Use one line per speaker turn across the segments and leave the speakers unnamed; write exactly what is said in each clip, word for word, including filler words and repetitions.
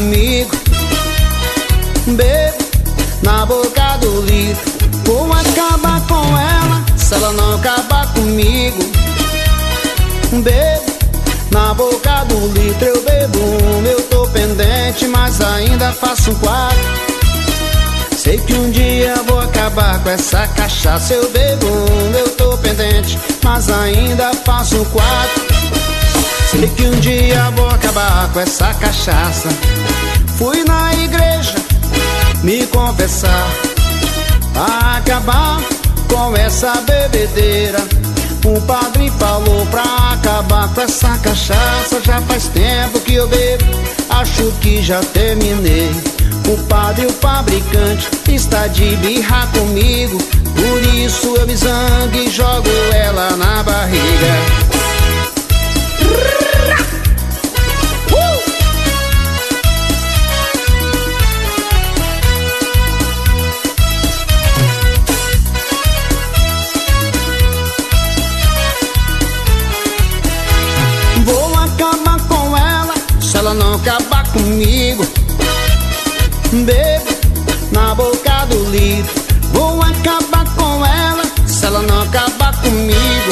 comigo. Bebo na boca do litro. Vou acabar com ela se ela não acabar comigo. Bebo na boca do litro. Eu bebo um, eu tô pendente, mas ainda faço um quatro. Sei que um dia vou acabar com essa cachaça. Eu bebo um, eu tô pendente, mas ainda faço um quatro. Sei que um dia vou acabar com essa cachaça. Fui na igreja me confessar, pra acabar com essa bebedeira. O padre falou pra acabar com essa cachaça. Já faz tempo que eu bebo, acho que já terminei. O padre, o fabricante, está de birra comigo. Por isso eu me zango e jogo ela na barriga. Vou acabar com ela se ela não acabar comigo. Bebo na boca do litro. Vou acabar com ela se ela não acabar comigo.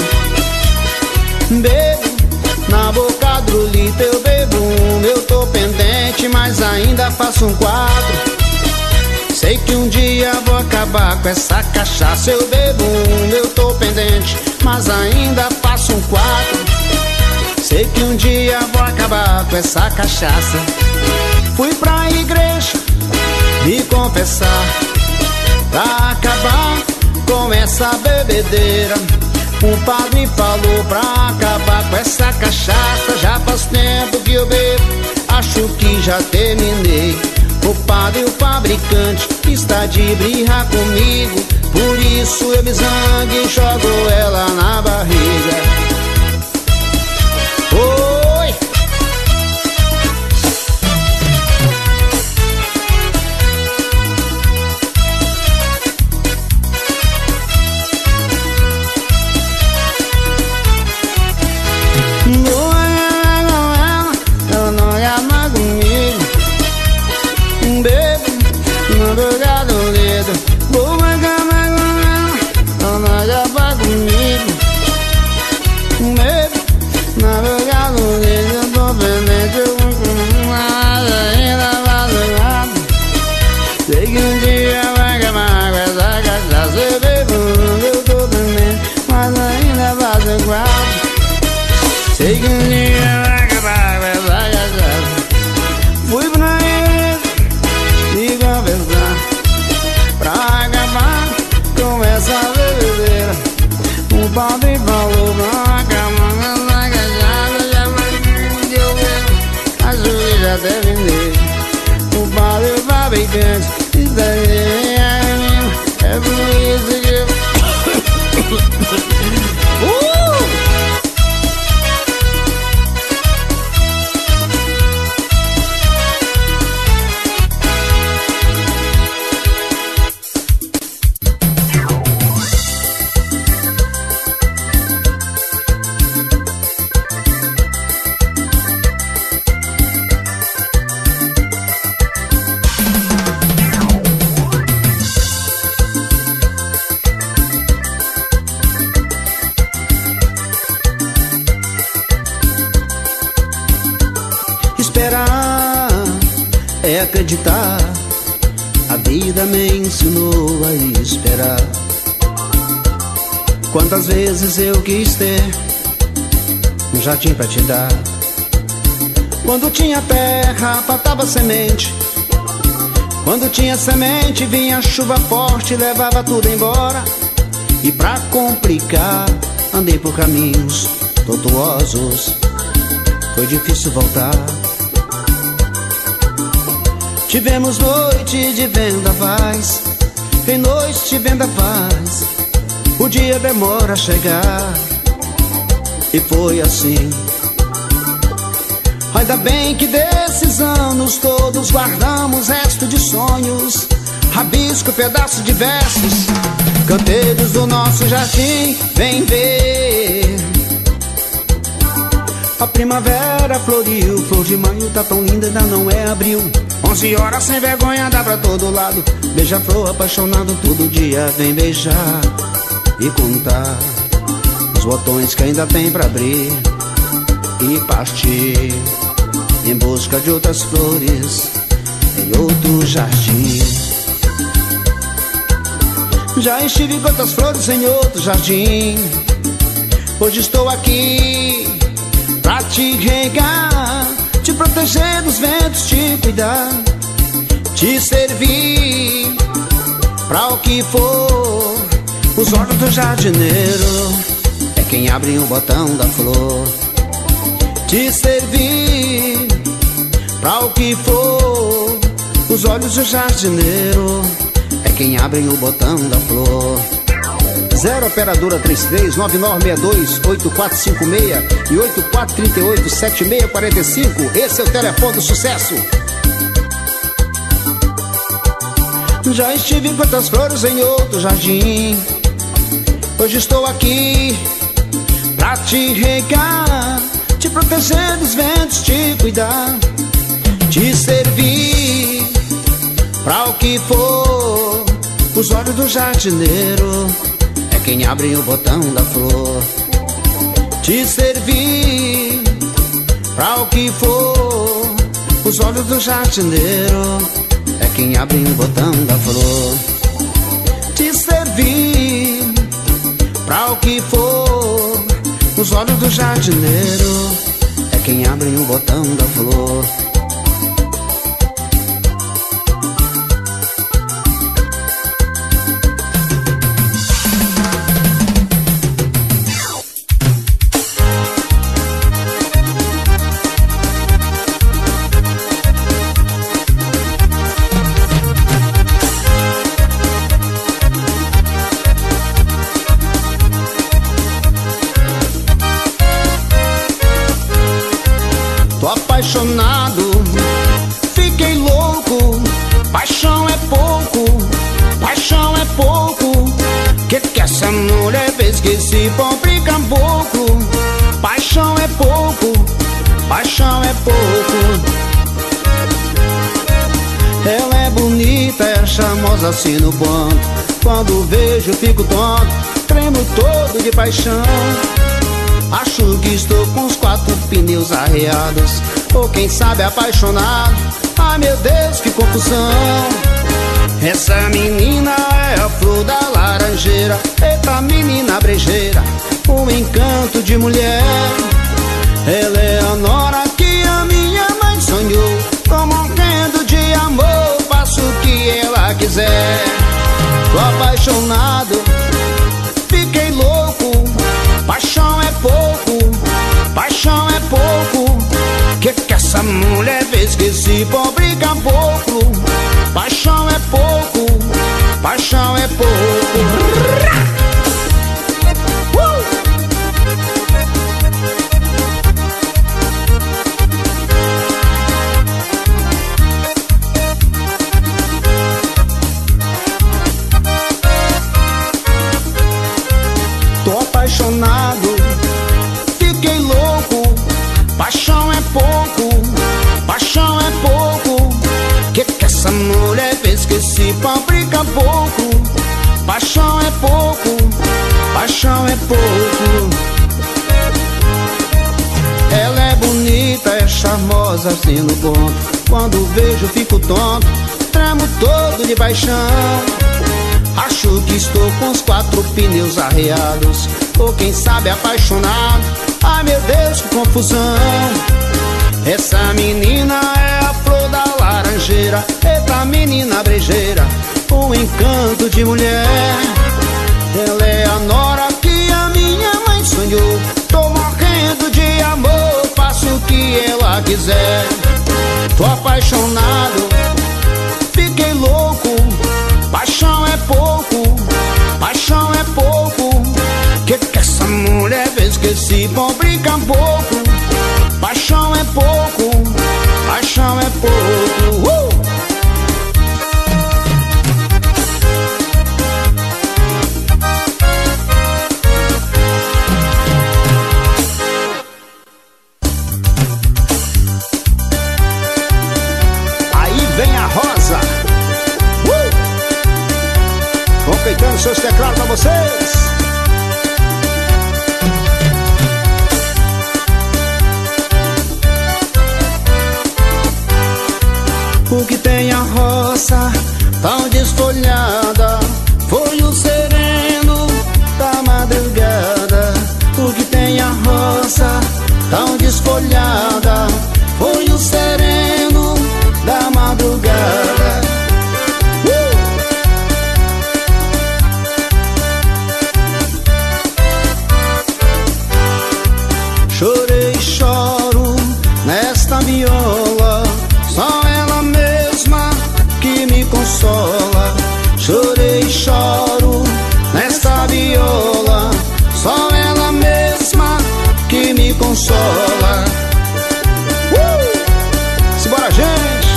Bebo na boca do litro. Eu bebo um, eu tô pendente, mas ainda faço um quatro. Sei que um dia vou acabar com essa cachaça. Eu bebo um, eu tô pendente, mas ainda faço um quatro. Sei que um dia vou acabar com essa cachaça. Fui pra igreja me confessar, pra acabar com essa bebedeira. O padre falou pra acabar com essa cachaça. Já faz tempo que eu bebo, acho que já terminei. O padre, o fabricante, está de birra comigo. Por isso eu me zango e jogo ela na barriga. Oi! Ela não ama comigo. Bebo na boca do litro. Vou acabar com ela, ela não ama comigo. Bebo na boca do litro. Eu tô pendente, mas ainda faço nada. Sei que um dia vai acabar com essa cachaça. Eu bebo, eu tô pendente, mas ainda faço quatro. Sei que um dia vai acabar com essa cachaça. Fui pra igreja me confessar, pra acabar com essa bebedeira. O padre falou pra acabar com essa cachaça. Já faz tempo que eu bebo, acho que já terminei. O padre, o fabricante, está aí, é por isso que eu... uh! Esperar é acreditar. A vida me ensinou a esperar. Quantas vezes eu quis ter um jardim pra te dar. Quando tinha terra, faltava semente. Quando tinha semente, vinha chuva forte, levava tudo embora. E pra complicar, andei por caminhos tortuosos. Foi difícil voltar. Tivemos noite de vendavais, em noite de vendavais, o dia demora a chegar. E foi assim. Ainda bem que desses anos todos guardamos resto de sonhos. Rabisco, pedaço de versos, canteiros do nosso jardim, vem ver. A primavera floriu, flor de maio tá tão linda, ainda não é abril. Onze horas sem vergonha, dá pra todo lado. Beija-flor apaixonado, todo dia vem beijar e contar os botões que ainda tem pra abrir e partir em busca de outras flores em outro jardim. Já estive com outras flores em outro jardim. Hoje estou aqui pra te regar, te proteger dos ventos, te cuidar, te servir pra o que for. Os olhos do jardineiro é quem abre o botão da flor. Te servir pra o que for. Os olhos do jardineiro é quem abre o botão da flor. Zero operadora três três nove nove seis dois oito quatro cinco seis e oito quatro três oito sete seis quatro cinco. Esse é o telefone do sucesso. Já estive com outras flores em outro jardim. Hoje estou aqui pra te regar, te proteger dos ventos, te cuidar, te servir pra o que for. Os olhos do jardineiro é quem abre o botão da flor. Te servir pra o que for. Os olhos do jardineiro é quem abre o botão da flor. Te servir pra o que for. Os olhos do jardineiro é quem abre o botão da flor. Apaixonado, fiquei louco. Paixão é pouco, paixão é pouco. Que que essa mulher fez que esse pobre caboclo? Paixão é pouco, paixão é pouco. Ela é bonita, é charmosa assim no ponto. Quando vejo fico tonto, tremo todo de paixão. Acho que estou com os quatro pneus arreados, ou quem sabe apaixonado. Ai meu Deus, que confusão. Essa menina é a flor da laranjeira. Eita menina brejeira, um encanto de mulher. Ela é a nora que a minha mãe sonhou. Tô morrendo de amor, faço o que ela quiser. Tô apaixonado, fiquei louco. Paixão é pouco, paixão é pouco. Que que essa mulher fez que esse pobre caboclo? Paixão é pouco, paixão é pouco. uh! Tô apaixonado, fiquei louco. Paixão é pouco, paixão é pouco. Que que essa mulher fez que esse pobre caboclo? Paixão é pouco, paixão é pouco. Ela é bonita, é charmosa assim no ponto. Quando vejo fico tonto, tremo todo de paixão. Acho que estou com os quatro pneus arreados, ou quem sabe apaixonado. Ai meu Deus, que confusão. Essa menina é a flor da laranjeira. Eita menina brejeira, um encanto de mulher. Ela é a nora que a minha mãe sonhou. Tô morrendo de amor, faço o que ela quiser. Tô apaixonado, fiquei louco. Paixão é pouco, paixão é pouco. Que que essa mulher fez que esse pobre caboclo? Paixão é pouco, paixão é pouco. uh! Aí vocês. O que tem a roça tão desfolhada foi o sereno da madrugada. O que tem a roça tão desfolhada foi o sereno da madrugada. uh! Chorei e choro nesta viola, só ela mesma que me consola. Chorei e choro nesta viola, só ela mesma que me consola. Uh! Simbora, gente!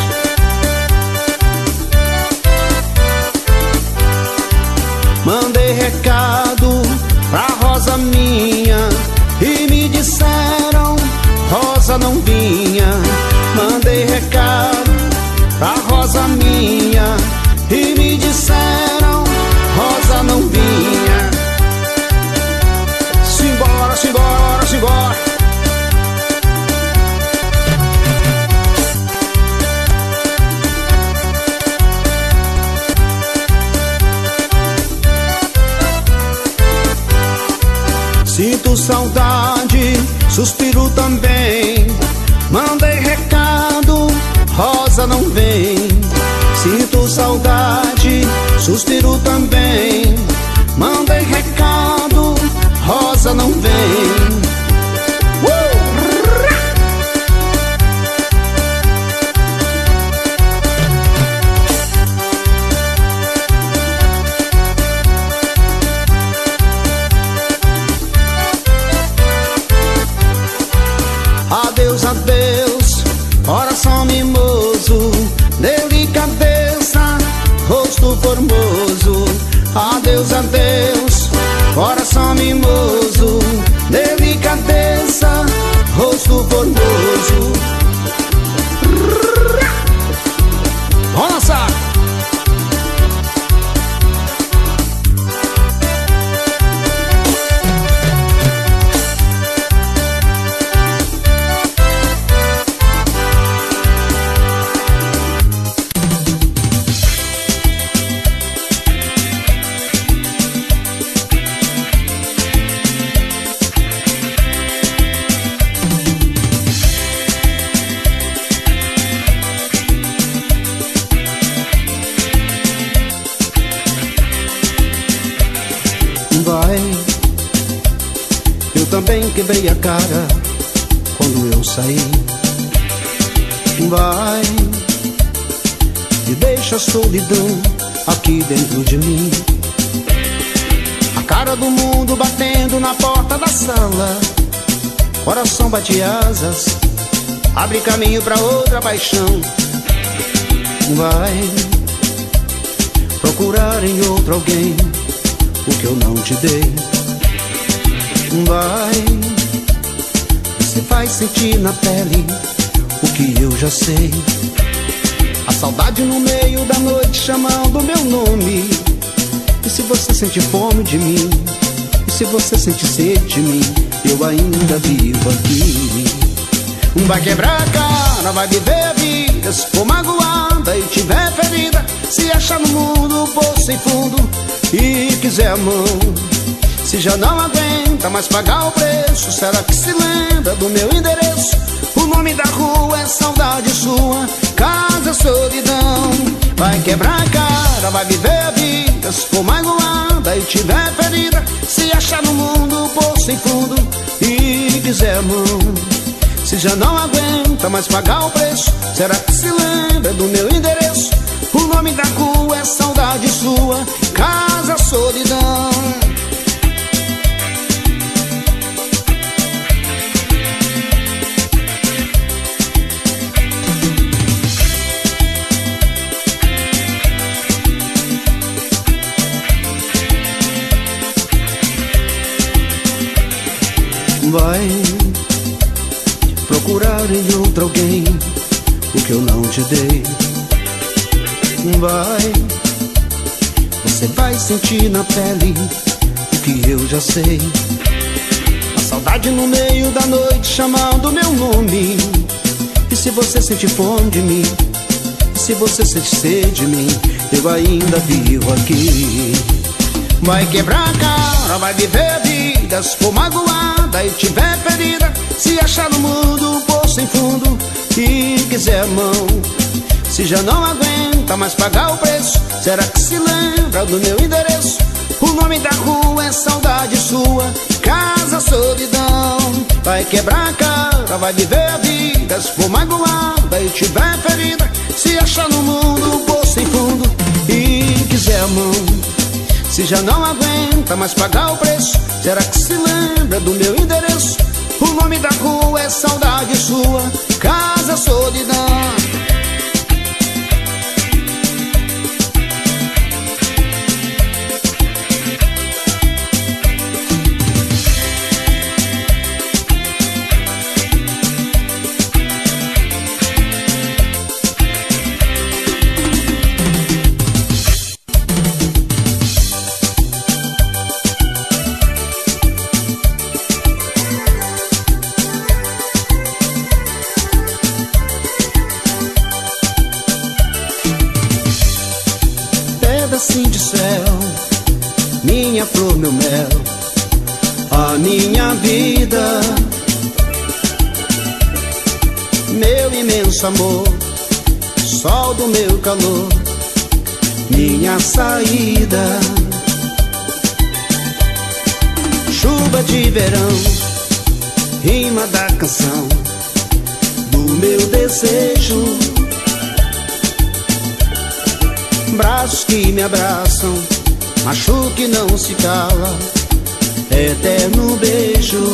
Mandei recado pra Rosa minha e me disseram Rosa não vinha. Mandei recado pra Rosa minha e me disseram Rosa não vinha. Simbora, simbora, simbora. Sinto saudade, suspiro também. Mandei recado, Rosa não vem. Sinto saudade, suspiro também. Mandei recado, Rosa não vem. Uh! Adeus, adeus, coração mimoso, delicadeza, rosto formoso. Adeus, adeus, coração mimoso, delicadeza, rosto formoso. Vamos lançar! Vai, eu também quebrei a cara quando eu saí. Vai, e deixa a solidão aqui dentro de mim. A cara do mundo batendo na porta da sala. Coração bate asas, abre caminho pra outra paixão. Vai, procurar em outro alguém o que eu não te dei. Vai, você vai sentir na pele o que eu já sei. A saudade no meio da noite chamando meu nome. E se você sente fome de mim, e se você sente sede de mim, eu ainda vivo aqui. Vai quebrar a cara, vai viver a vida. Se for magoada e tiver ferida, se achar no mundo poço sem fundo e quiser a mão, se já não aguenta mais pagar o preço, será que se lembra do meu endereço? O nome da rua é saudade sua, casa solidão. Vai quebrar a cara, vai viver a vida. Se for magoada e tiver ferida, se achar no mundo poço sem fundo e quiser a mão, se já não aguenta mais pagar o preço, será que se lembra do meu endereço? O nome da rua é saudade sua, casa solidão. Vai procurar em outro alguém o que eu não te dei. Vai, você vai sentir na pele o que eu já sei. A saudade no meio da noite chamando meu nome. E se você sente fome de mim, e se você sente sede de mim, eu ainda vivo aqui. Vai quebrar a cara, vai viver a vida, se for magoada e tiver ferida, se achar no mundo um poço sem fundo e quiser a mão, se já não aguenta mais pagar o preço, será que se lembra do meu endereço? O nome da rua é saudade sua, casa solidão. Vai quebrar a cara, vai viver a vida, se for magoada e tiver ferida, se achar no mundo um poço sem fundo e quiser a mão, se já não aguenta mais pagar o preço, será que se lembra do meu endereço? O nome da rua é saudade sua, casa solidão. Assim de céu, minha flor, meu mel, a minha vida, meu imenso amor, sol do meu calor, minha saída, chuva de verão, rima da canção do meu desejo. Braços que me abraçam, machuque não se cala, eterno beijo.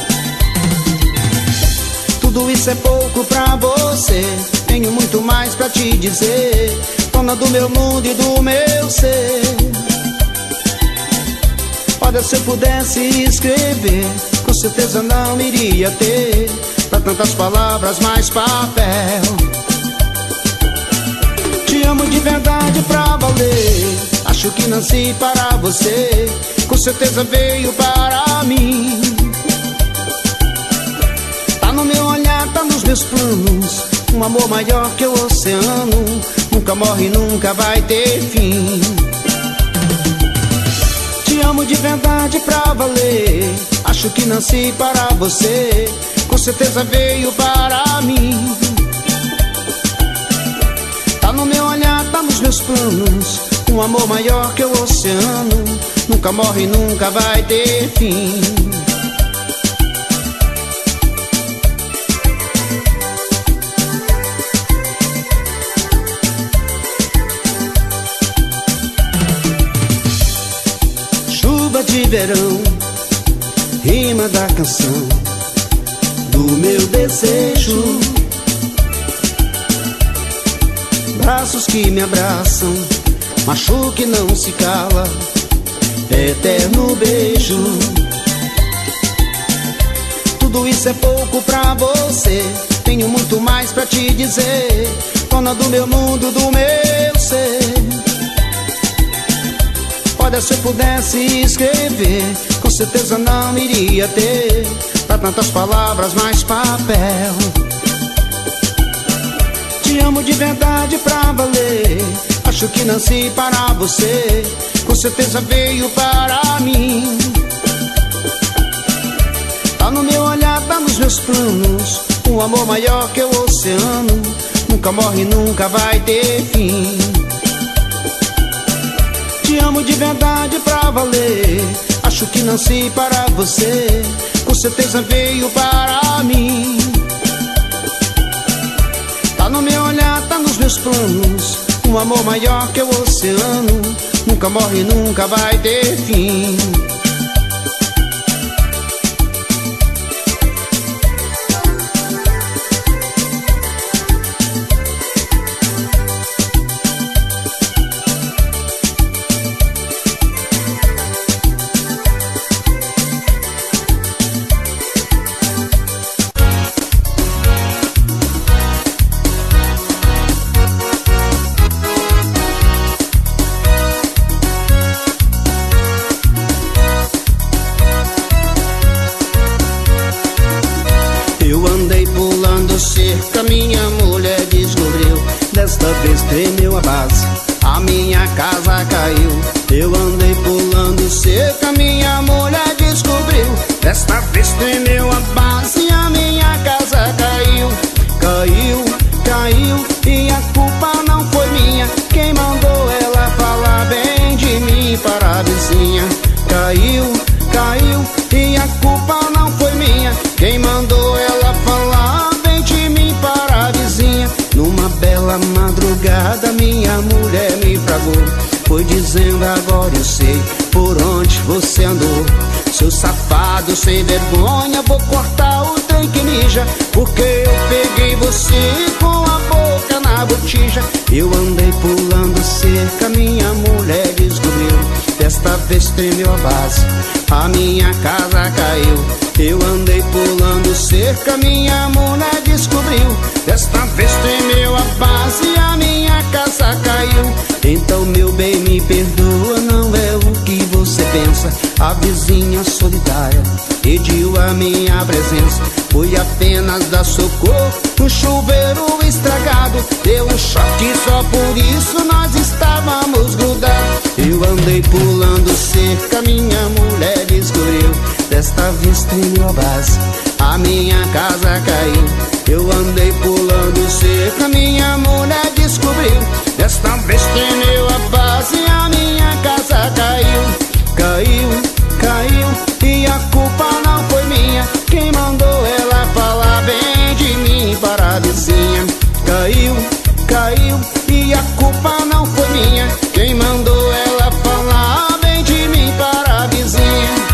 Tudo isso é pouco pra você, tenho muito mais pra te dizer, dona do meu mundo e do meu ser. Olha, se eu pudesse escrever, com certeza não iria ter pra tantas palavras mais papel. Te amo de verdade pra valer, acho que nasci para você, com certeza veio para mim. Tá no meu olhar, tá nos meus planos, um amor maior que o oceano, nunca morre, nunca vai ter fim. Te amo de verdade pra valer, acho que nasci para você, com certeza veio para mim. Tá no meu olhar, tá nos meus planos, um amor maior que o oceano, nunca morre, nunca vai ter fim. Chuva de verão, rima da canção do meu desejo. Braços que me abraçam, machuque não se cala, eterno beijo. Tudo isso é pouco pra você, tenho muito mais pra te dizer, dona do meu mundo, do meu ser. Olha, se eu pudesse escrever, com certeza não iria ter pra tantas palavras mais papel. Te amo de verdade pra valer, acho que nasci para você, com certeza veio para mim. Tá no meu olhar, tá nos meus planos, um amor maior que o oceano, nunca morre, nunca vai ter fim. Te amo de verdade pra valer, acho que nasci para você, com certeza veio para mim. Tá no meu olhar, tá nos meus planos, um amor maior que o oceano, nunca morre, nunca vai ter fim. vez tremeu a base, a minha casa caiu. Eu andei pulando cerca, minha mulher descobriu. Desta vez tremeu a base, a minha casa caiu. Caiu, caiu, e a culpa não foi minha. Quem mandou ela falar bem de mim para a vizinha? Caiu, caiu, e a culpa não foi minha. Quem mandou ela falar bem de mim para a vizinha? Numa bela madrugada minha mulher me fragou, foi dizendo: agora eu sei por onde você andou. Seu safado sem vergonha, vou cortar o trem que mija, porque eu peguei você com a boca na botija. Eu andei pulando cerca, minha mulher descobriu. Desta vez tremeu a base, a minha casa caiu. Eu andei pulando cerca, minha mulher descobriu. Desta vez tremeu a base, a minha casa caiu. Então meu bem, me perdoa, não é o que você pensa. A vizinha solitária pediu a minha presença, foi apenas dar socorro no chuveiro estragado. Deu um choque, só por isso nós estávamos grudados. Eu andei pulando cerca, minha mulher descobriu. Desta vez tremeu a base, a minha casa caiu. Eu andei pulando cerca, minha mulher descobriu. Desta vez tremeu a base, a minha casa caiu. Caiu, caiu, e a culpa não foi minha. Quem mandou ela falar bem de mim para a vizinha? Caiu, caiu, e a culpa não foi minha. Quem mandou ela falar bem de mim para a vizinha?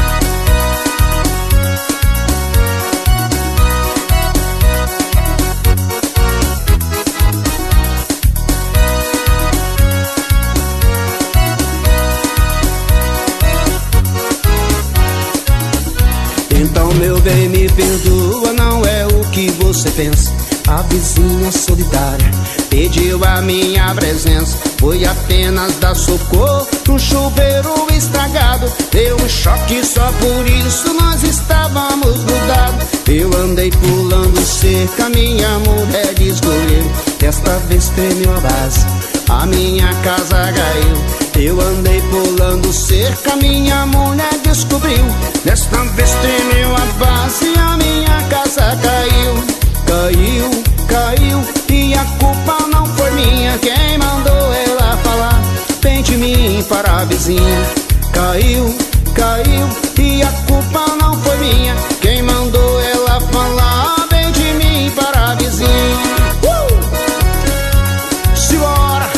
Então meu bem, me perdoa, não é o que você pensa. A vizinha solitária pediu a minha presença, foi apenas dar socorro no chuveiro estragado. Deu um choque, só por isso nós estávamos grudados. Eu andei pulando cerca, minha mulher descobriu. Desta vez tremeu a base, a minha casa caiu. Eu andei pulando cerca, minha mulher descobriu. Desta vez tremeu a base, a minha casa caiu. Caiu, caiu, e a culpa não foi minha. Quem mandou ela falar bem de mim para a vizinha? Caiu, caiu, e a culpa não foi minha. Quem mandou ela falar bem de mim para a vizinha? Uh! Simbora!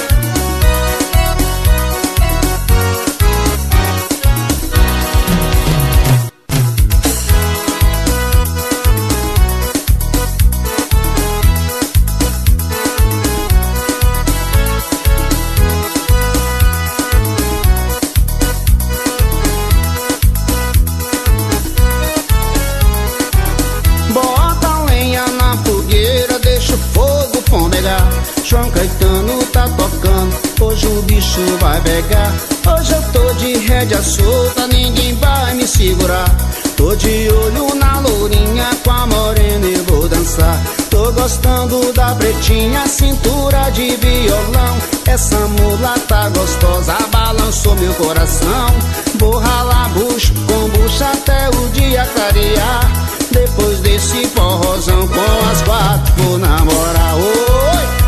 João Caetano tá tocando, hoje o bicho vai pegar. Hoje eu tô de rédea solta, ninguém vai me segurar. Tô de olho na lourinha, com a morena eu vou dançar. Tô gostando da pretinha, cintura de violão. Essa mulata gostosa balançou meu coração. Vou ralar bucho com bucho até o dia clarear. Depois desse forrozão com as quatro vou namorar. Oi!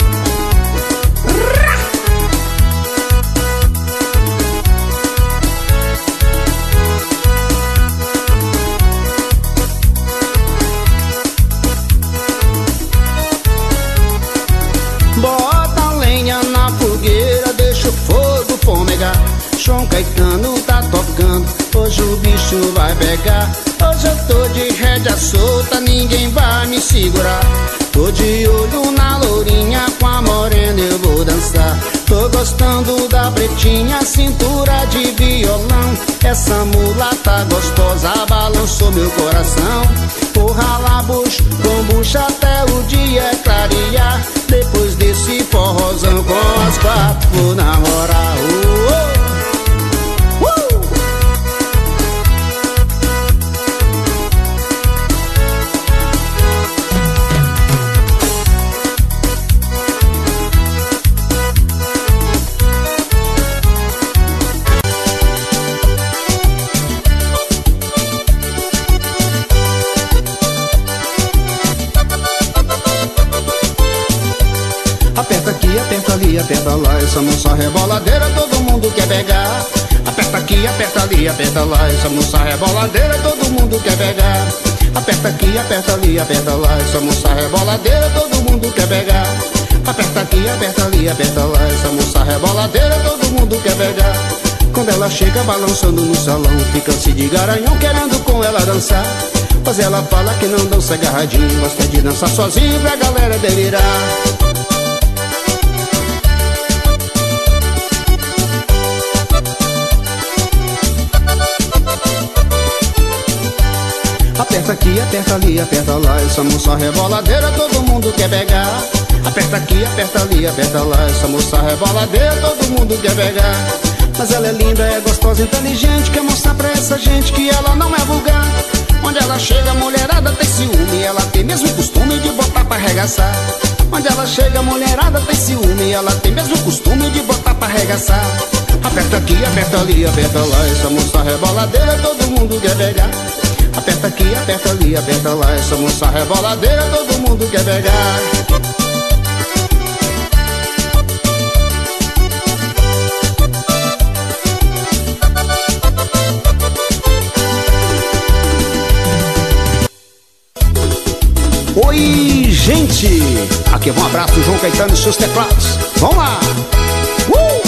Bota lenha na fogueira, deixa o fogo fomegar. João Caetano tá tocando, hoje o bicho vai pegar. Hoje eu tô de rédea solta, ninguém vai me segurar. Tô de olho na lourinha, com a morena eu vou dançar. Tô gostando da pretinha, cintura de violão. Essa mulata gostosa balançou meu coração. Vou ralar bucho com bucho até o dia clarear. Depois desse forrozão com as quatro vou namorar. uh, uh. aperta ali, aperta lá. Essa moça reboladeira todo mundo quer pegar. Aperta aqui, aperta ali, aperta lá. Essa moça reboladeira todo mundo quer pegar. Aperta aqui, aperta ali, aperta lá. Essa moça reboladeira todo mundo quer pegar. Aperta aqui, aperta ali, aperta lá. Essa moça reboladeira todo mundo quer pegar. Quando ela chega balançando no salão, fica-se de garanhão querendo com ela dançar. Mas ela fala que não dança agarradinho, gosta de dançar sozinho pra galera delirar. Aperta aqui, aperta ali, aperta lá. Essa moça reboladeira todo mundo quer pegar. Aperta aqui, aperta ali, aperta lá. Essa moça reboladeira todo mundo quer pegar. Mas ela é linda, é gostosa, inteligente. Quer mostrar pra essa gente que ela não é vulgar. Onde ela chega, a mulherada tem ciúme. Ela tem mesmo costume de botar pra arregaçar. Onde ela chega, a mulherada tem ciúme. Ela tem mesmo costume de botar pra arregaçar. Aperta aqui, aperta ali, aperta lá. Essa moça reboladeira todo mundo quer pegar. Aperta aqui, aperta ali, aperta lá. Essa moça reboladeira todo mundo quer pegar. Oi, gente! Aqui é um abraço do João Caetano e seus teclados. Vamos lá! Uh!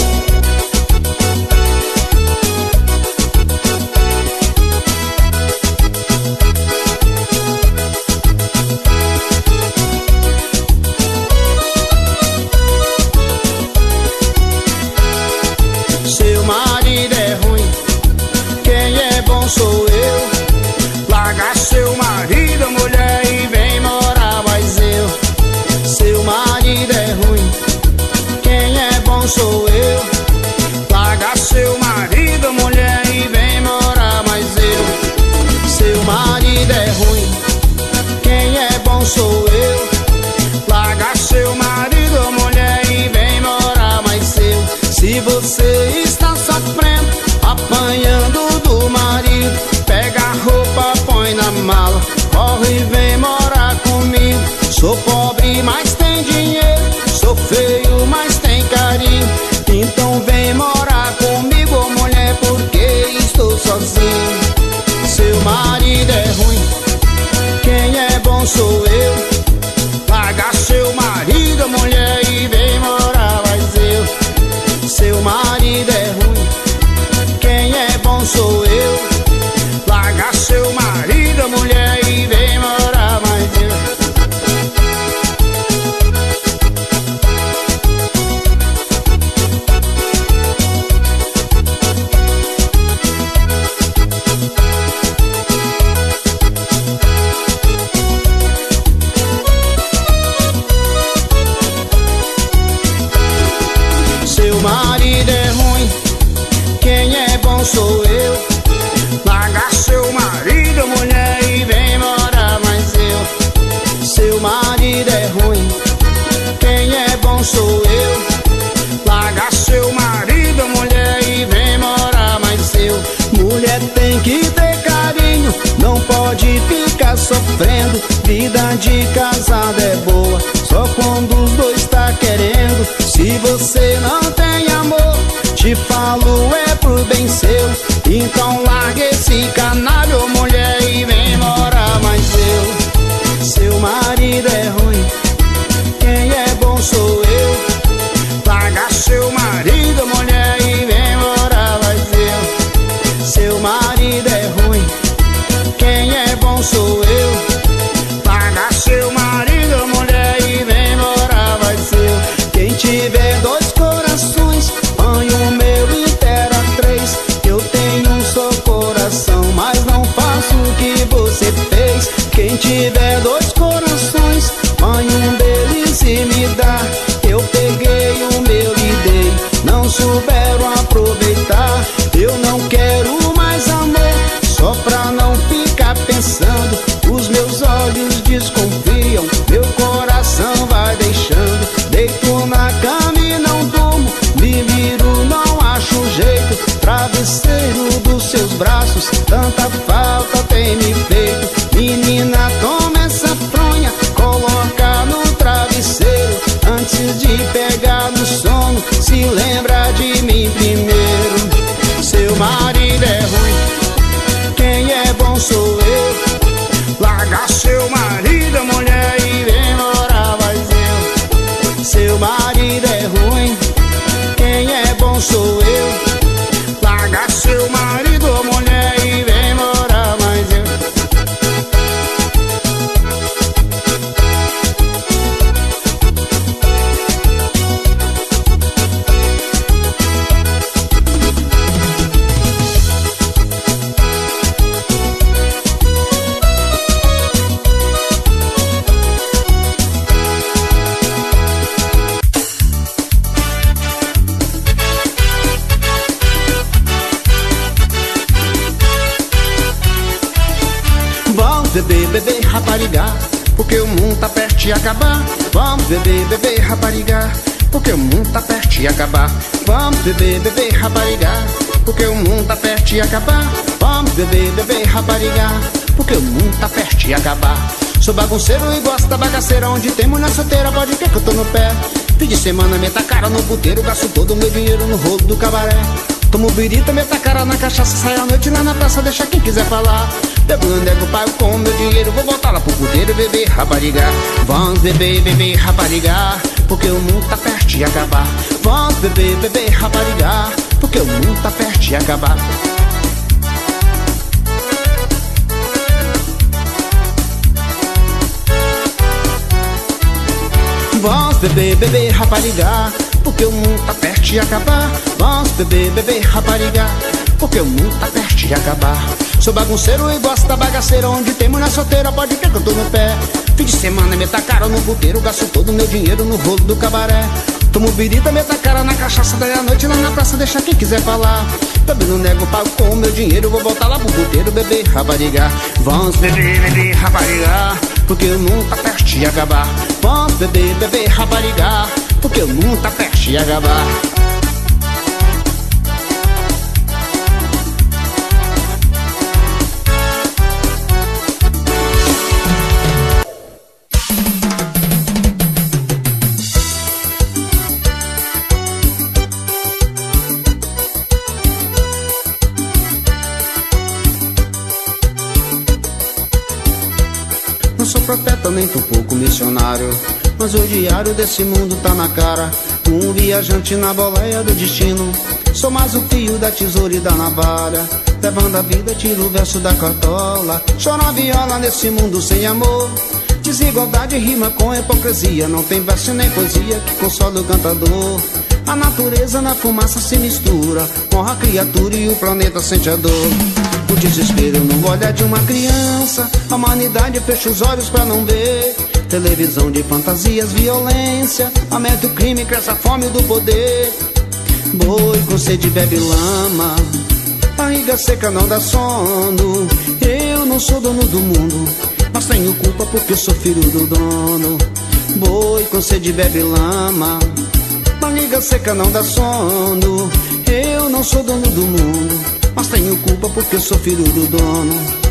Seu marido é ruim, quem é bom sou eu. Larga seu marido, mulher, e vem morar mais eu. Seu marido é ruim, quem é bom sou eu. Larga seu marido, mulher, e vem morar mais eu. Seu marido é ruim, quem é bom sou eu. Larga seu marido, mulher, e vem morar mais eu. Se você está sofrendo, apanhando do marido, pega a roupa, põe na mala, corre e vem morar comigo. Sou pobre, mas tem dinheiro. Sou feio, mas tem carinho. Então vem morar comigo, mulher, porque estou sozinho. Seu marido é ruim, quem é bom sou eu. Larga seu marido, mulher, e vem morar mais eu. Seu marido é ruim, quem é bom sou eu. Larga seu marido, mulher, e vem morar mais eu. Seu marido é ruim, quem é bom sou eu. Larga seu marido, mulher, e vem morar mais eu. Seu marido é ruim, quem é bom sou eu. Larga seu marido, mulher, e vem morar mais eu. Mulher tem que ter carinho, não pode ficar sofrendo. Vida de casada é boa só quando os dois tá querendo. Se você não tem amor, te falo é pro bem seu. Então larga esse canalho, mulher, e vem morar mais eu. Seu marido é ruim, quem é bom sou eu. Larga seu marido, mulher, e vem morar mais eu. Seu marido é ruim, quem é bom sou eu. Larga seu marido, mulher, e vem morar mais eu. Quem tiver dois corações, põe o meu inteiro a três. Eu tenho um só coração, mas não faço o que você fez. Quem tiver dois corações, põe um deles e me dá. Eu peguei o meu e dei, não souberam aproveitar. Eu não quero mais amor, só pra não ficar pensando. Os meus olhos desconfiam, meu coração vai deixando. Deito na cama e não durmo, me viro, não acho jeito. Travesseiro dos seus braços, tanta falta tem me feito. Menina, toma essa fronha, coloca no travesseiro antes de pegar no sou eu. Larga seu marido ou mulher e vem morar mais eu. Beber, beber, rapariga, porque o mundo tá perto de acabar. Vamos beber, beber, rapariga, porque o mundo tá perto de acabar. Vamos beber, beber, rapariga, porque o mundo tá perto de acabar. Vamos beber, beber, rapariga, porque o mundo tá perto de acabar. Sou bagunceiro e gosto da bagaceira, onde tem mulher solteira, pode crer que eu tô no pé. Fim de semana, meta a cara no puteiro, gasto todo o meu dinheiro no rolo do cabaré. Tomo birita, meta a cara na cachaça, sai à noite lá na praça, deixa quem quiser falar. Pego o nego, pago com o meu dinheiro, vou voltar lá pro puteiro beber, rapariga. Vamos beber, beber, rapariga, porque o mundo tá perto de acabar. Vamos beber, beber, rapariga, porque o mundo tá perto de acabar. Vamos beber, beber, rapariga, porque o mundo tá perto de acabar. Vamos beber, beber, rapariga, porque o mundo tá perto de acabar. Sou bagunceiro e gosto da bagaceira, onde tem mulher solteira, pode crer que eu tô no pé. Fim de semana, meta a cara no puteiro, gasto todo o meu dinheiro no rolo do cabaré. Tomo birita, meta a cara na cachaça, daí à noite lá na praça, deixa quem quiser falar. Também não nego, pago com o meu dinheiro, vou voltar lá pro puteiro beber, rapariga. Vamos beber, beber, rapariga, porque o mundo tá perto de acabar. Vamos beber, beber, rapariga, porque o mundo tá perto de acabar. Não sou profeta nem tão pouco missionário, mas o diário desse mundo tá na cara. Um viajante na boleia do destino, sou mais o fio da tesoura e da navalha. Levando a vida, tiro o verso da cartola. Choro a viola nesse mundo sem amor. Desigualdade rima com hipocrisia, não tem verso nem poesia que consola o cantador. A natureza na fumaça se mistura, morre a criatura e o planeta sente a dor. O desespero no olhar de uma criança, a humanidade fecha os olhos pra não ver. Televisão de fantasias, violência, aumenta o crime, cresce a fome do poder. Boi com sede bebe lama, barriga seca não dá sono. Eu não sou dono do mundo, mas tenho culpa porque sou filho do dono. Boi com sede bebe lama, barriga seca não dá sono. Eu não sou dono do mundo, mas tenho culpa porque sou filho do dono.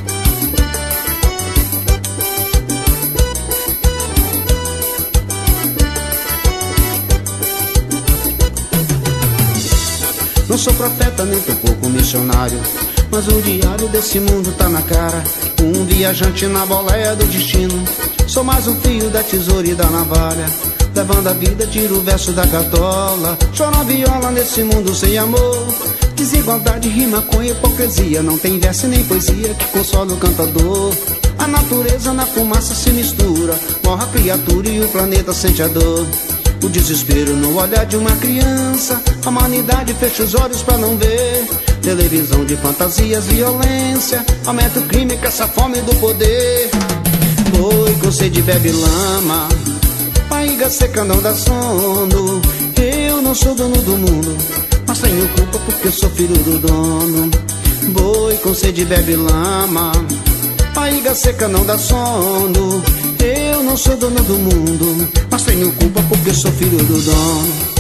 Não sou profeta nem tão pouco missionário, mas o diário desse mundo tá na cara. Um viajante na boleia do destino, sou mais um fio da tesoura e da navalha. Levando a vida, tiro o verso da cartola. Choro a viola nesse mundo sem amor. Desigualdade rima com hipocrisia, não tem verso nem poesia que consola o cantador. A natureza na fumaça se mistura, morre a criatura e o planeta sente a dor. O desespero no olhar de uma criança, a humanidade fecha os olhos pra não ver. Televisão de fantasias, violência, aumenta o crime, caça a fome do poder. Boi com sede bebe lama, barriga seca não dá sono. Eu não sou dono do mundo, mas tenho culpa porque sou filho do dono. Boi com sede bebe lama, barriga seca não dá sono. Eu não sou dono do mundo, mas tenho culpa porque sou filho do dono.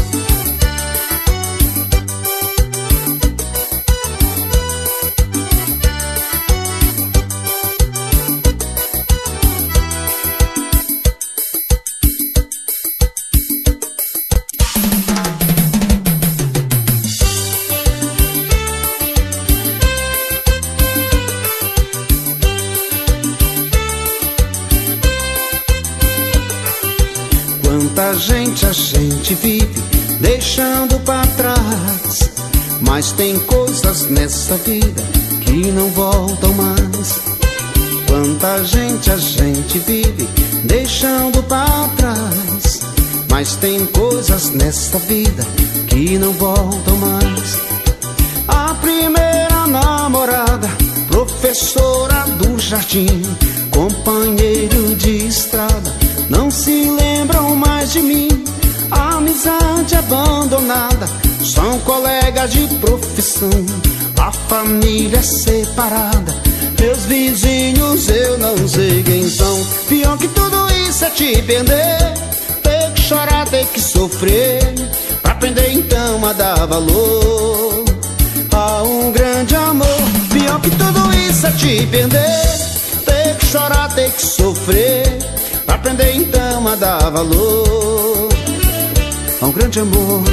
Quanta gente a gente vive deixando pra trás. Mas tem coisas nessa vida que não voltam mais. Quanta gente a gente vive deixando pra trás. Mas tem coisas nessa vida que não voltam mais. A primeira namorada, professora do jardim, companheiro de estrada, não se lembram mais de mim. A amizade abandonada, são colegas de profissão, a família separada, meus vizinhos eu não sei quem são. Pior que tudo isso é te perder, ter que chorar, ter que sofrer, pra aprender então a dar valor a um grande amor. Pior que tudo isso é te perder, ter que chorar, ter que sofrer, pra aprender então a dar valor a um grande amor.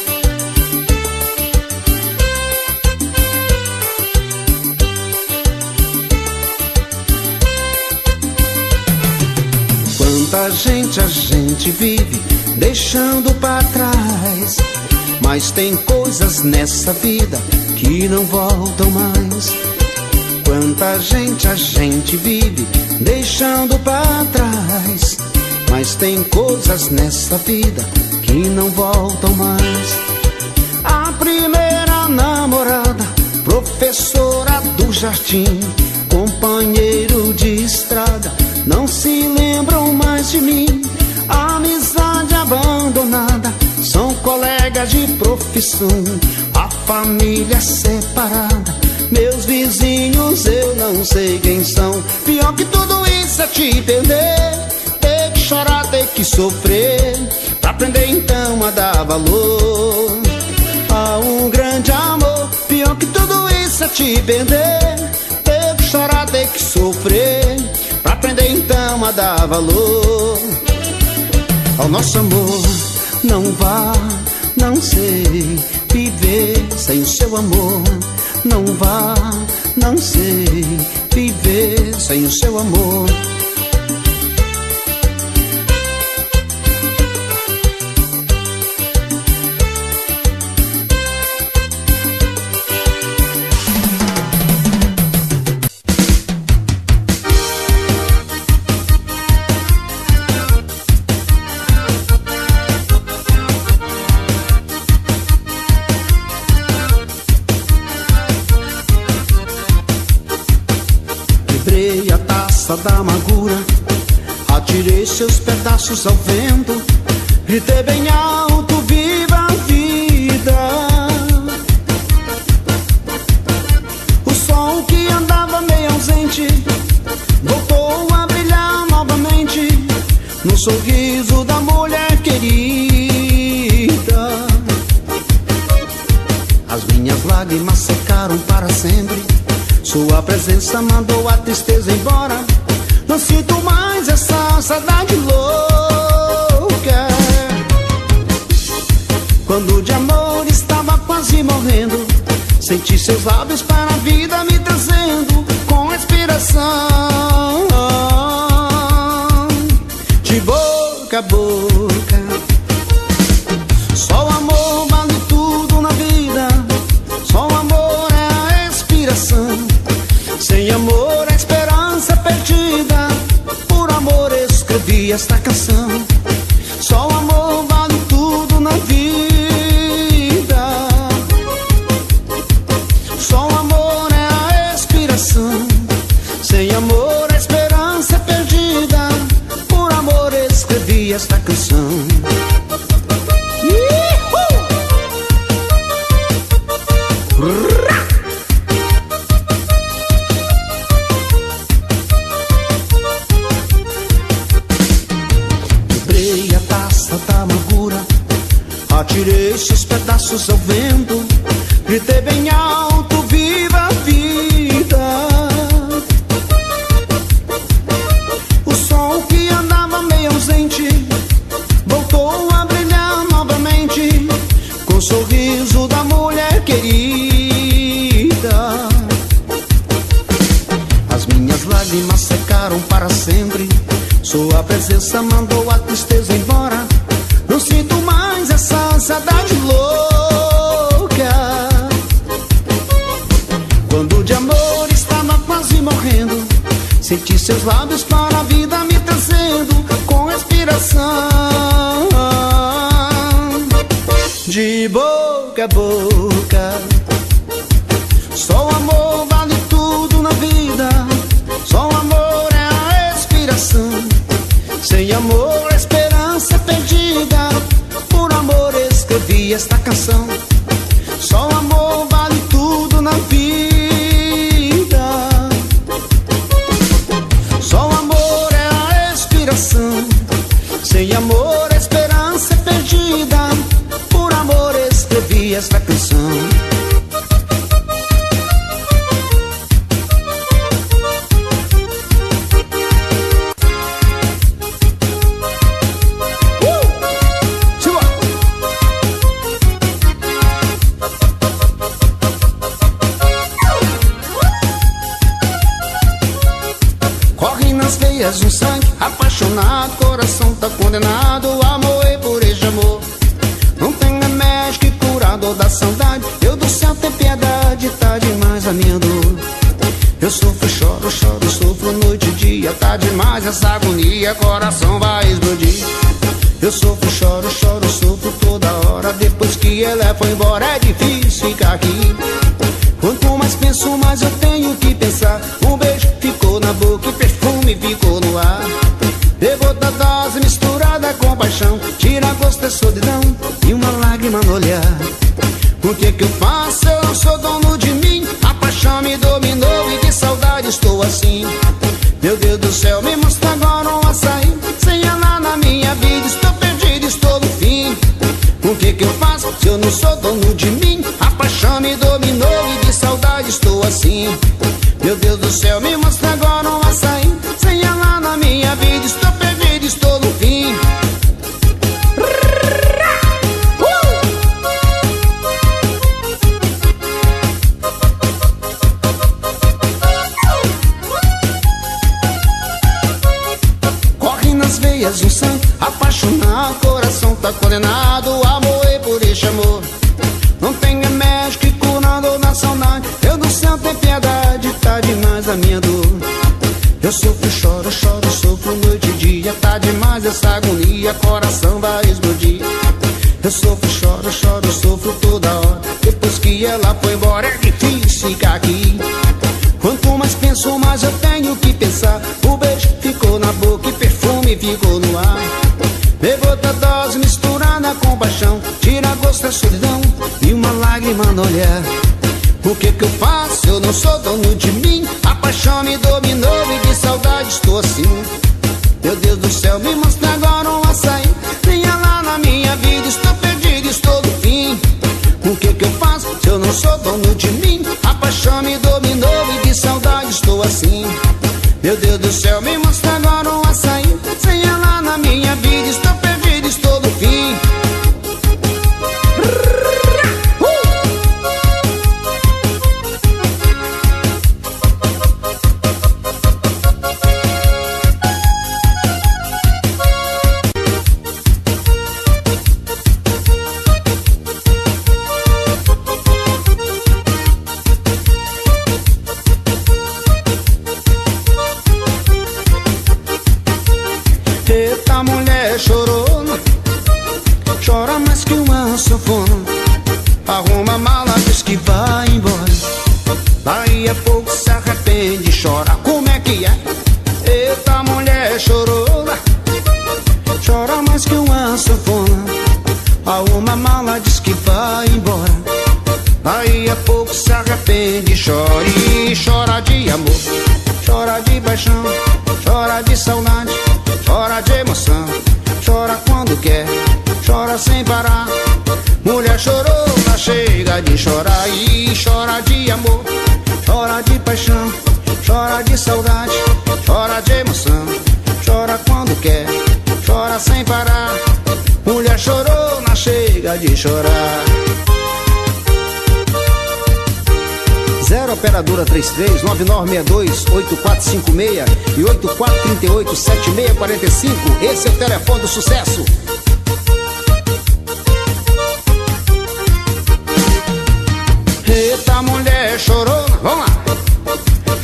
Quanta gente a gente vive deixando pra trás. Mas tem coisas nessa vida que não voltam mais. Quanta gente a gente vive deixando pra trás. Mas tem coisas nessa vida que não voltam mais. A primeira namorada, professora do jardim, companheiro de estrada, não se lembram mais de mim. A amizade abandonada, são colegas de profissão, a família separada, meus vizinhos eu não sei quem são. Pior que tudo isso é te perder, ter que chorar, ter que sofrer, pra aprender então a dar valor a um grande amor. Pior que tudo isso é te perder, ter que chorar, ter que sofrer, pra aprender então a dar valor ao nosso amor. Não vá, não sei viver sem o seu amor. Não vá, não sei viver sem o seu amor. Da amargura, atirei seus pedaços ao vento, gritei bem alto, viva a vida. O sol que andava meio ausente voltou a brilhar novamente no sorriso da mulher querida. As minhas lágrimas secaram para sempre, sua presença mandou a tristeza embora. Não sinto mais essa saudade louca. Quando de amor estava quase morrendo, senti seus lábios para a vida me trazendo com inspiração. De boca a boca, só o amor vale tudo na vida. Só o amor é a inspiração. Sem amor a esperança perdida. Por amor escrevi esta canção. Só o amor vale tudo na vida. Só o amor é a inspiração. Sem amor a esperança perdida. Por amor escrevi esta canção. Atirei seus pedaços ao vento, gritei bem alto, viva a vida. O sol que andava meio ausente voltou a brilhar novamente com o sorriso da mulher querida. As minhas lágrimas secaram para sempre, sua presença mandou a tristeza embora. Não sinto mais essa saudade louca. Quando de amor estava quase morrendo, senti seus lábios para a vida me trazendo com respiração. De boca a boca, só o amor vale tudo na vida. Só o amor é a respiração. Sem amor a esperança é perdida. Por amor escrevi esta canção. Só o amor vale tudo na vida. Só o amor é a respiração. Sem amor a esperança é perdida. Por amor escrevi esta canção. Um sangue apaixonado, coração tá condenado a morrer por este amor. Não tem remédio que cura a dor da saudade. Deus do céu tem piedade, tá demais a minha dor. Eu sofro, choro, choro, sofro noite e dia. Tá demais essa agonia, coração vai explodir. Eu sofro, choro, choro, sofro toda hora. Depois que ela foi embora é difícil ficar aqui. Quanto mais penso, mais eu tenho que pensar. Um beijo ficou na boca e perfume ficou no ar. Levou da dose misturada com paixão. Tira gosto da solidão e uma lágrima no olhar. O que que eu faço? Eu não sou dono de mim. A paixão me dominou e de saudade estou assim. Meu Deus do céu, me mostra agora um açaí. Sem ela na minha vida estou perdido, estou no fim. O que que eu faço se eu não sou dono de mim? A paixão me dominou e de saudade estou assim. Meu Deus do céu, me mostra agora um açaí. Sem ela na minha vida estou perdido, estou no fim. Corre nas veias um sangue apaixonado, coração tá condenado a morrer por este amor. Não tem remédio que cura a dor da saudade. Deus do céu tem piedade, tá demais a minha dor. Eu sofro, choro, choro, sofro noite e dia. Tá demais essa agonia, coração vai explodir. Eu sofro, choro, choro, sofro toda hora. Depois que ela foi embora é difícil ficar aqui. Quanto mais penso, mais eu tenho que pensar. O beijo ficou na boca e perfume ficou no ar. Levou da dose misturada com paixão. Tira gosto da solidão e uma lágrima no olhar. O que que eu faço? Eu não sou dono de mim. A paixão me dominou e de saudade estou assim. Meu Deus do céu, me mostra agora um açaí. Sem ela na minha vida estou perdido, estou no fim. O que que eu faço? Se eu não sou dono de mim. A paixão me dominou e de saudade estou assim. Meu Deus do céu, me mostra agora um açaí. Sem ela na minha vida estou perdido, estou no fim. Eita mulher chorona, chora mais que uma sanfona. Arruma a mala, diz que vai embora. Daí a pouco se arrepende e chora. Como é que é? Eita mulher chorona, chora mais que uma sanfona. Arruma a mala, diz que vai embora. Daí a pouco se arrepende e chora. E chora de amor, chora de paixão, chora de saudade, chora de emoção, chora quando quer, chora sem parar. Mulher chorona, chega de chorar. E chora de amor, chora de paixão, chora de saudade, chora de emoção, chora quando quer, chora sem parar. Mulher chorona, chega de chorar. Zero operadora trinta e três, nove nove seis dois, oito quatro cinco seis e oito quatro três oito, sete seis quatro cinco. Esse é o telefone do sucesso.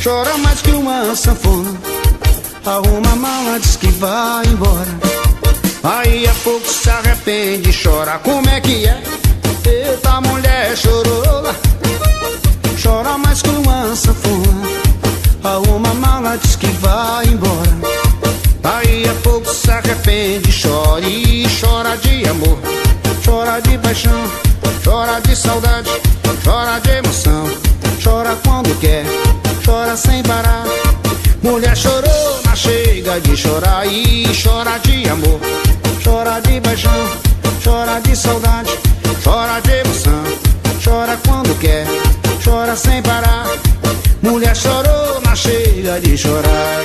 chora mais que uma sanfona. Arruma a mala, diz que vai embora. Aí a pouco se arrepende, chora. Como é que é? Eita, mulher chorola, chora mais que uma sanfona. Arruma a mala, diz que vai embora. Aí a pouco se arrepende, chora e chora de amor. Chora de paixão, chora de saudade, chora de emoção. Chora quando quer, chora sem parar. Mulher chorou, mas chega de chorar e chora de amor. Chora de paixão, chora de saudade, chora de emoção. Chora quando quer, chora sem parar. Mulher chorou, mas chega de chorar.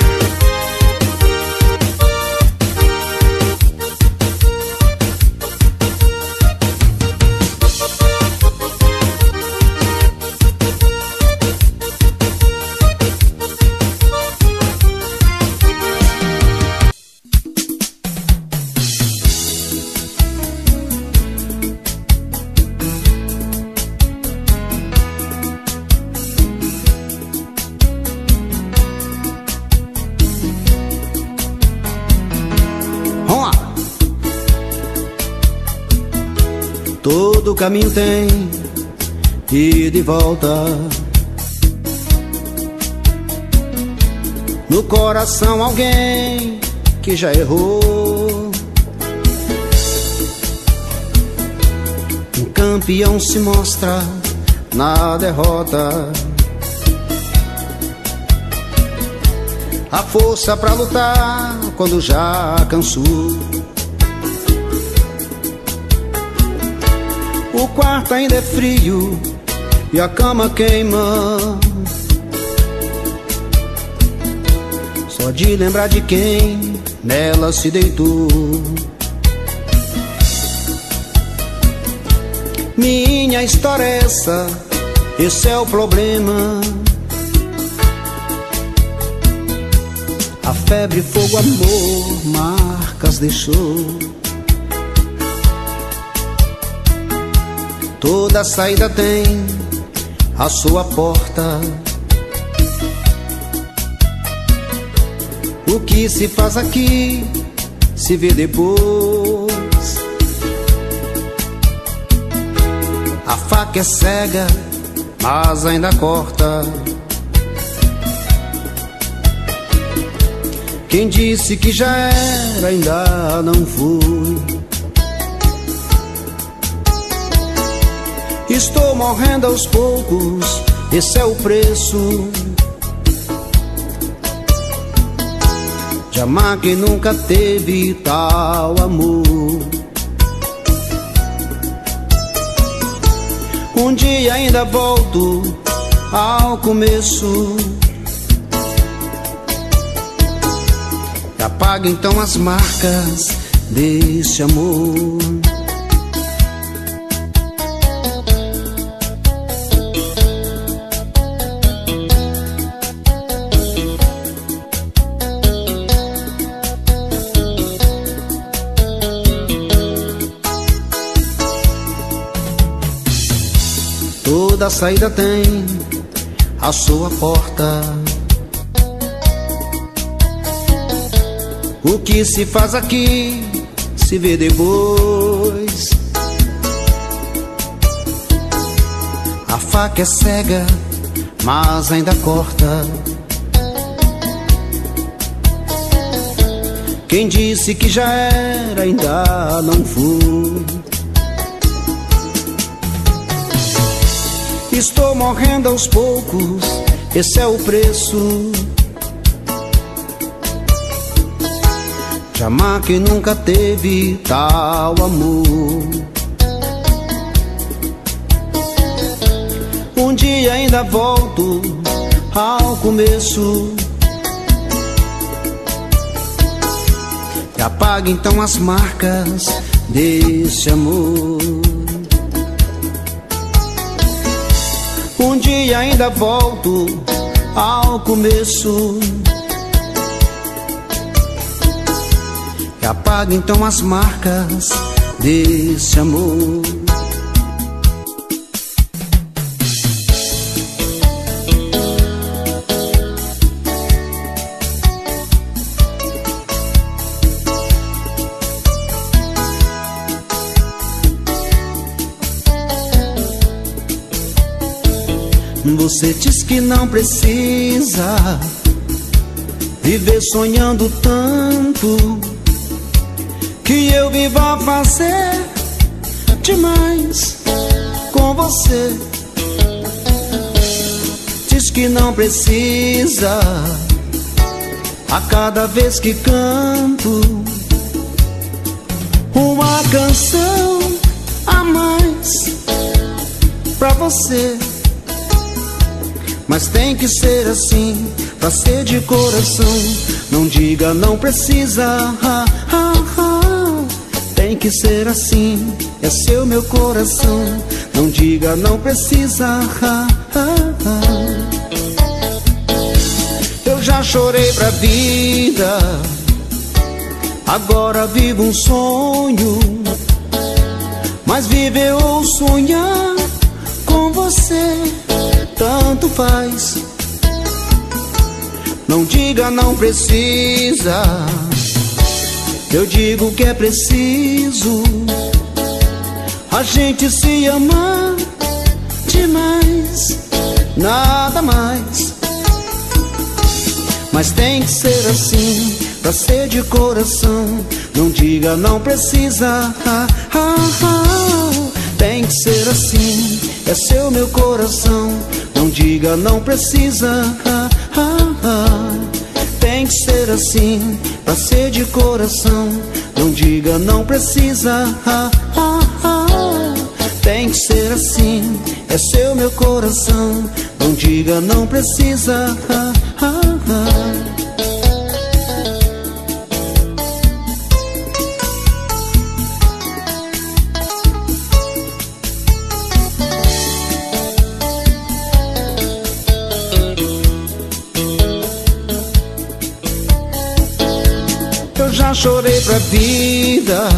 Todo caminho tem ida e volta. No coração alguém que já errou. Um campeão se mostra na derrota. A força pra lutar quando já cansou. O quarto ainda é frio e a cama queima. Só de lembrar de quem nela se deitou. Minha história é essa, esse é o problema. A febre, fogo, amor, marcas deixou. Toda saída tem a sua porta. O que se faz aqui se vê depois. A faca é cega, mas ainda corta. Quem disse que já era ainda não foi. Estou morrendo aos poucos, esse é o preço de amar quem nunca teve tal amor. Um dia ainda volto ao começo. E apaga então as marcas desse amor. Toda saída tem a sua porta. O que se faz aqui se vê depois. A faca é cega, mas ainda corta. Quem disse que já era ainda não foi. Estou morrendo aos poucos, esse é o preço de amar quem nunca teve tal amor. Um dia ainda volto ao começo. E apaga então as marcas desse amor. Um dia ainda volto ao começo. E apaga então as marcas desse amor. Você diz que não precisa viver sonhando tanto, que eu vivo a fazer demais com você. Diz que não precisa a cada vez que canto uma canção a mais pra você. Mas tem que ser assim, pra ser de coração. Não diga não precisa, ah, ah, ah. Tem que ser assim, é seu meu coração. Não diga não precisa, ah, ah, ah. Eu já chorei pra vida, agora vivo um sonho. Mas viver ou sonhar com você tanto faz. Não diga não precisa, eu digo que é preciso a gente se amar demais, nada mais. Mas tem que ser assim, pra ser de coração. Não diga não precisa, ah, ah, ah. Tem que ser assim, é seu meu coração. Não diga não precisa, ah, ah, ah. Tem que ser assim, pra ser de coração. Não diga não precisa, ah, ah, ah. Tem que ser assim, é seu meu coração. Não diga não precisa, ah, ah, ah. Já chorei pra vida,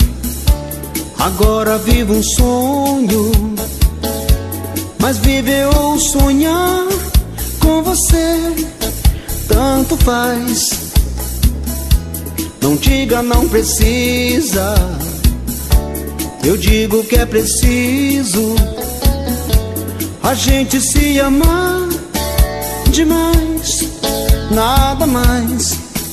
agora vivo um sonho. Mas viver ou sonhar com você tanto faz. Não diga não precisa, eu digo que é preciso a gente se amar demais, nada mais.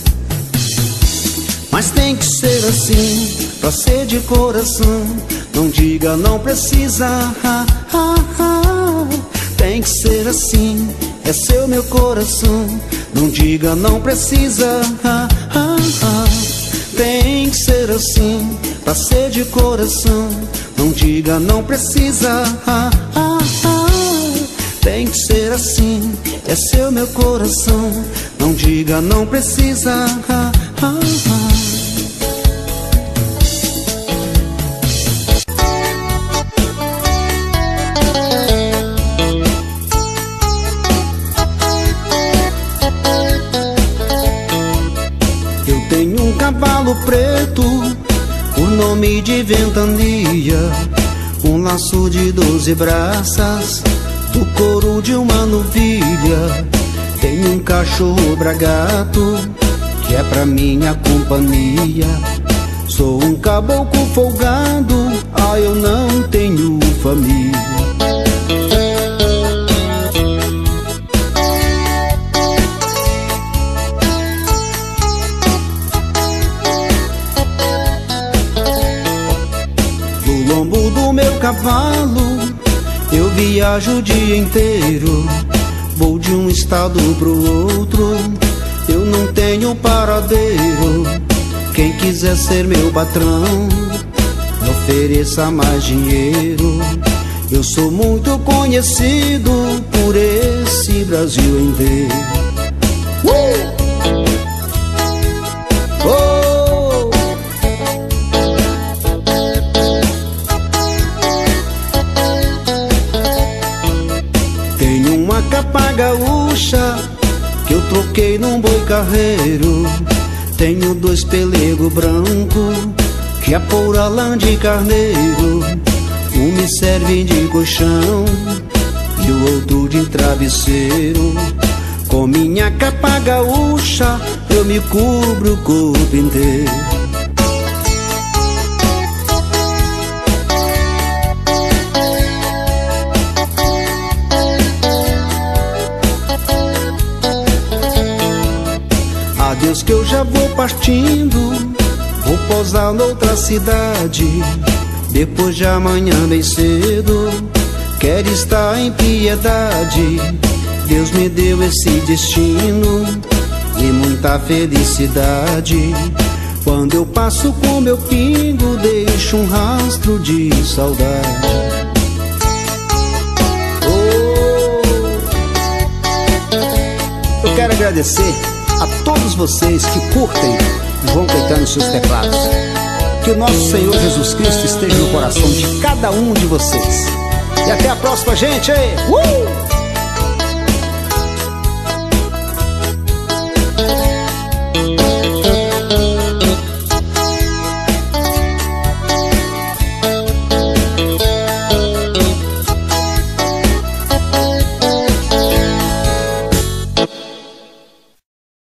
Mas tem que ser assim, pra ser de coração. Não diga não precisa, ah, ah, ah. Tem que ser assim, é seu meu coração. Não diga não precisa, ah, ah, ah. Tem que ser assim, pra ser de coração. Não diga não precisa, ah, ah, ah. Tem que ser assim, é seu meu coração. Não diga não precisa, ah, ah, ah. Cavalo preto, o nome de ventania, um laço de doze braças, do couro de uma novilha. Tem um cachorro bragato, que é pra minha companhia. Sou um caboclo folgado, ah, eu não tenho família. Cavalo, eu viajo o dia inteiro, vou de um estado pro outro, eu não tenho paradeiro. Quem quiser ser meu patrão, me ofereça mais dinheiro. Eu sou muito conhecido por esse Brasil inteiro. uh! Capa gaúcha que eu troquei num boi carreiro. Tenho dois pelego branco que é pura lã de carneiro. Um me serve de colchão e o outro de travesseiro. Com minha capa gaúcha eu me cubro o corpo inteiro. adeus que eu já vou partindo. Vou pousar noutra cidade, depois de amanhã bem cedo. Quero estar em piedade, Deus me deu esse destino e muita felicidade. Quando eu passo com meu pingo, deixo um rastro de saudade. Oh, eu quero agradecer a todos vocês que curtem João Caetano e seus teclados. Que o nosso Senhor Jesus Cristo esteja no coração de cada um de vocês. E até a próxima, gente! Uh!